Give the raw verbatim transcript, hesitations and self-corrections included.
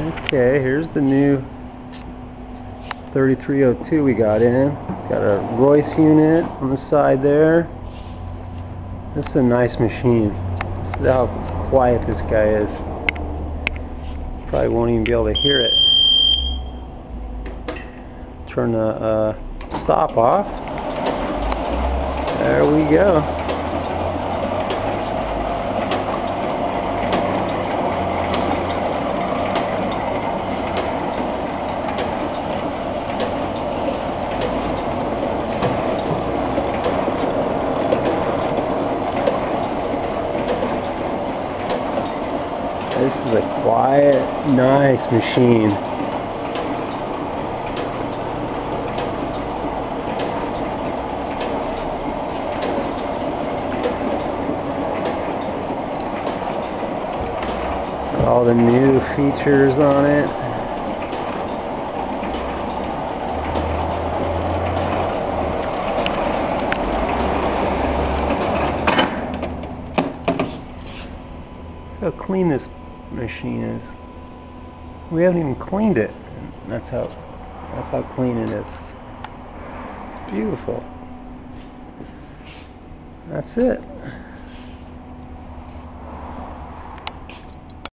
Okay, here's the new thirty-three oh two we got in. It's got a Royce unit on the side there. This is a nice machine. This is how quiet this guy is. Probably won't even be able to hear it. Turn the uh, stop off. There we go. This is a quiet, nice machine. All the new features on it. Look how clean this machine is. We haven't even cleaned it. That's how that's how clean it is. It's beautiful. That's it.